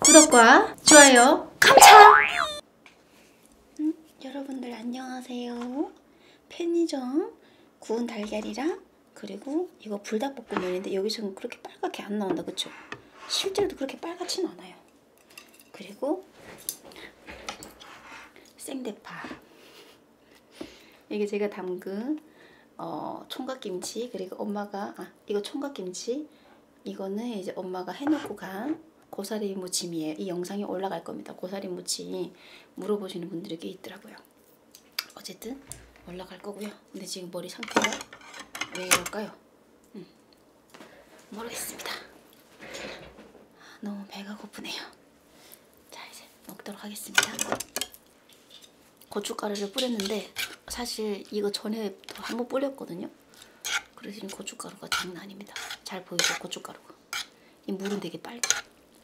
구독과 좋아요 감사! 여러분들 안녕하세요. 편의점 구운 달걀이랑 그리고 이거 불닭볶음면인데 여기서는 그렇게 빨갛게 안 나온다, 그쵸? 실제로도 그렇게 빨갛진 않아요. 그리고 생대파, 이게 제가 담근 총각김치, 그리고 엄마가 이거 총각김치, 이거는 이제 엄마가 해놓고 간 고사리 무침이에요. 이 영상이 올라갈 겁니다. 고사리 무침 물어보시는 분들이 꽤 있더라고요. 어쨌든 올라갈 거고요. 근데 지금 머리 상태가 왜 이럴까요? 모르겠습니다. 너무 배가 고프네요. 자, 이제 먹도록 하겠습니다. 고춧가루를 뿌렸는데 사실 이거 전에 한번 뿌렸거든요. 그래서 지금 고춧가루가 장난 아닙니다. 잘 보이죠? 고춧가루가. 이 물은 되게 빨개.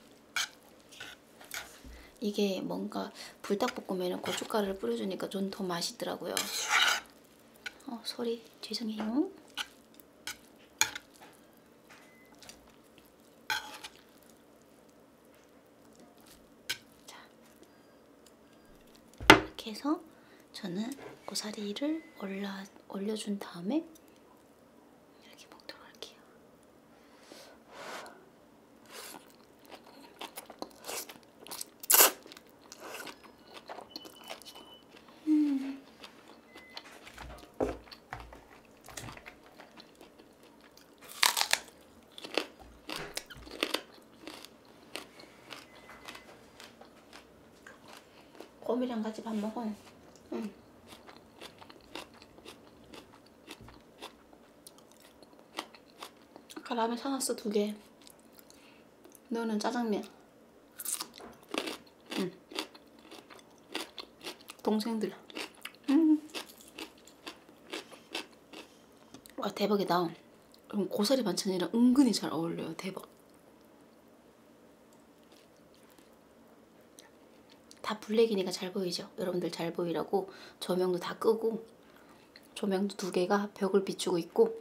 이게 뭔가 불닭볶음면은 고춧가루를 뿌려주니까 좀 더 맛있더라고요. 소리 죄송해요. 자, 이렇게 해서 저는 고사리를 올려준 다음에 이렇게 먹도록 할게요. 곰이랑 같이 밥 먹어. 아까 라면 사놨어, 2개. 너는 짜장면. 동생들. 와, 대박이다. 그럼 고사리 반찬이랑 은근히 잘 어울려요. 대박. 다 블랙이니까 잘 보이죠? 여러분들 잘 보이라고 조명도 다 끄고, 조명도 2개가 벽을 비추고 있고,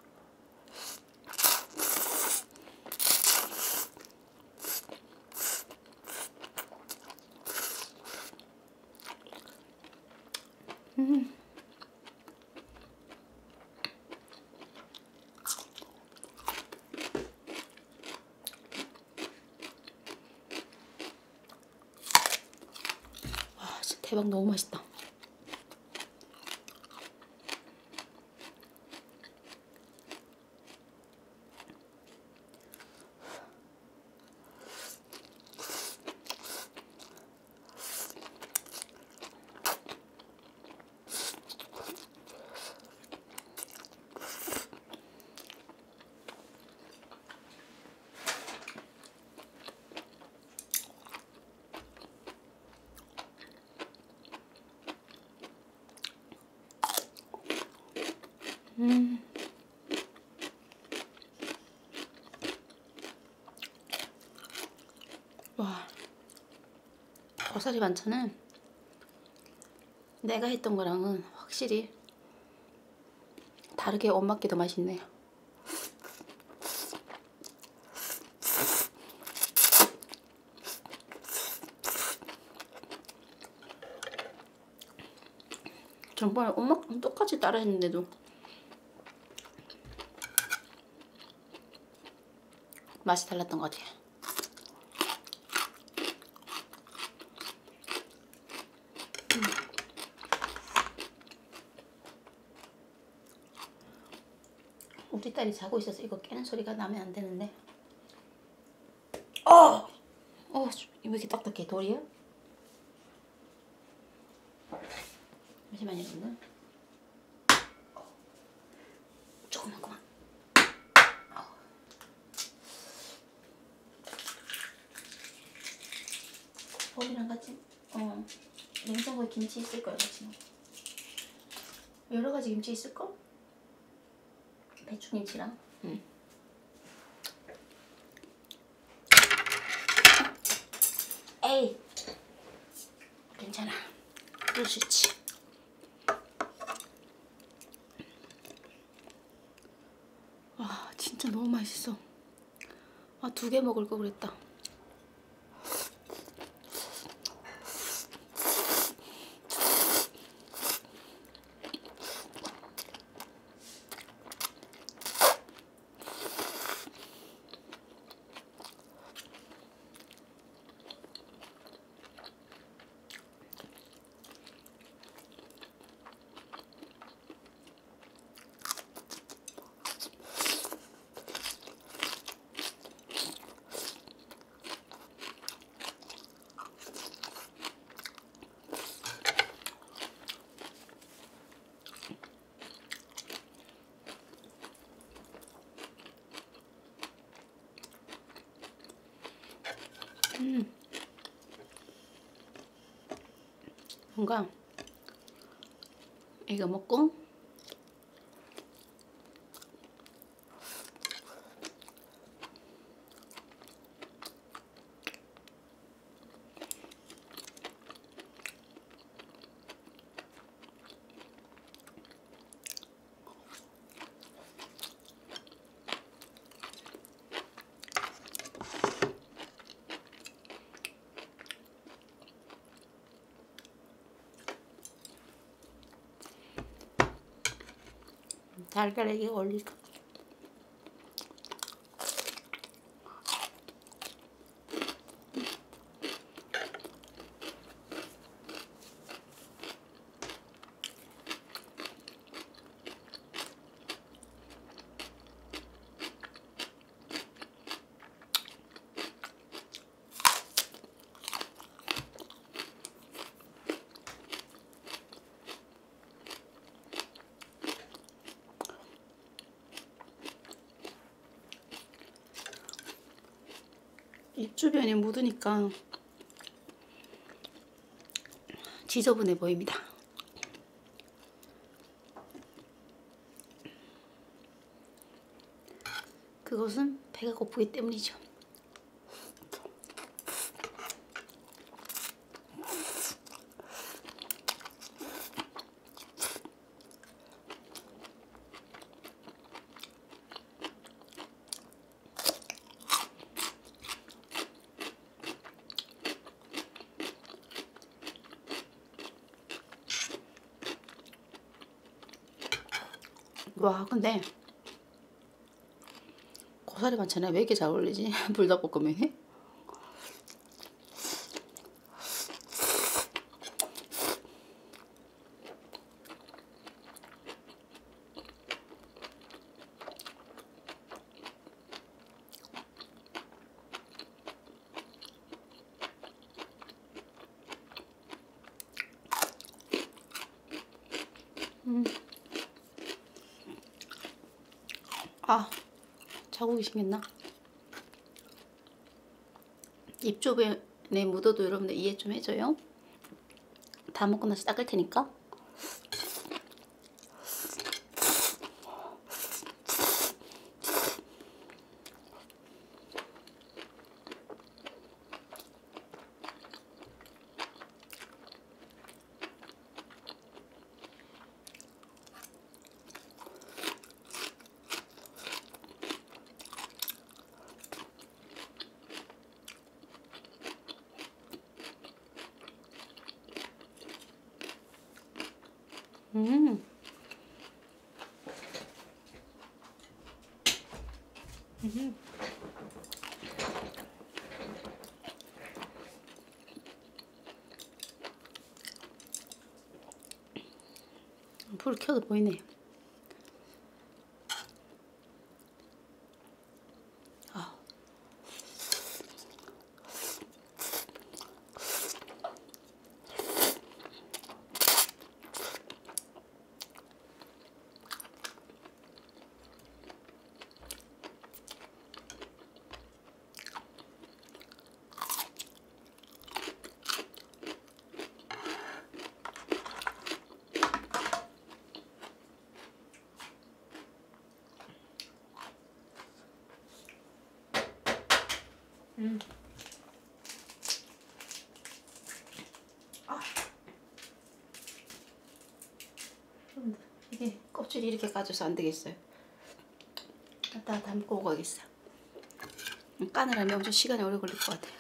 와, 진짜 대박. 너무 맛있다. 와, 고사리 반찬은 내가 했던 거랑은 확실히 다르게 엄마께 더 맛있네요. 정말 엄마랑 똑같이 따라 했는데도 맛이 달랐던 것 같아요. 우리 딸이 자고 있어서 이거 깨는 소리가 나면 안 되는데. 왜 이렇게 딱딱해? 돌이야? 잠시만요, 여러분. 조금만 그만. 밥이랑 같이 냉장고에 김치 있을 거야, 같이. 여러 가지 김치 있을 거? 배추김치랑. 에이, 괜찮아. 그럴 수 있지. 와, 진짜 너무 맛있어. 2개 먹을 거 그랬다. 뭔가 이거 먹고 달걀에게 올릴까? 입 주변에 묻으니까 지저분해 보입니다. 그것은 배가 고프기 때문이죠. 와, 근데 고사리 반찬에 왜 이렇게 잘 어울리지? 불닭볶음면이? 아, 자국이 생겼나? 입 주변에 묻어도 여러분들 이해 좀 해줘요. 다 먹고 나서 닦을 테니까. 음. 불 켜도 보이네. 아. 아. 이게 껍질이 이렇게 까져서 안 되겠어요. 갖다가 담고 가겠어. 까느라면 엄청 시간이 오래 걸릴 것 같아요.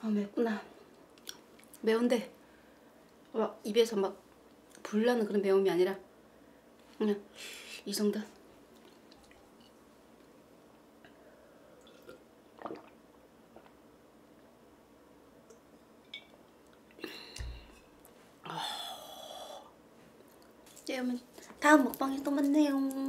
아 맵구나. 매운데 막 입에서 막 불나는 그런 매움이 아니라 그냥 이 정도. 여러분 다음 먹방에 또 만나요.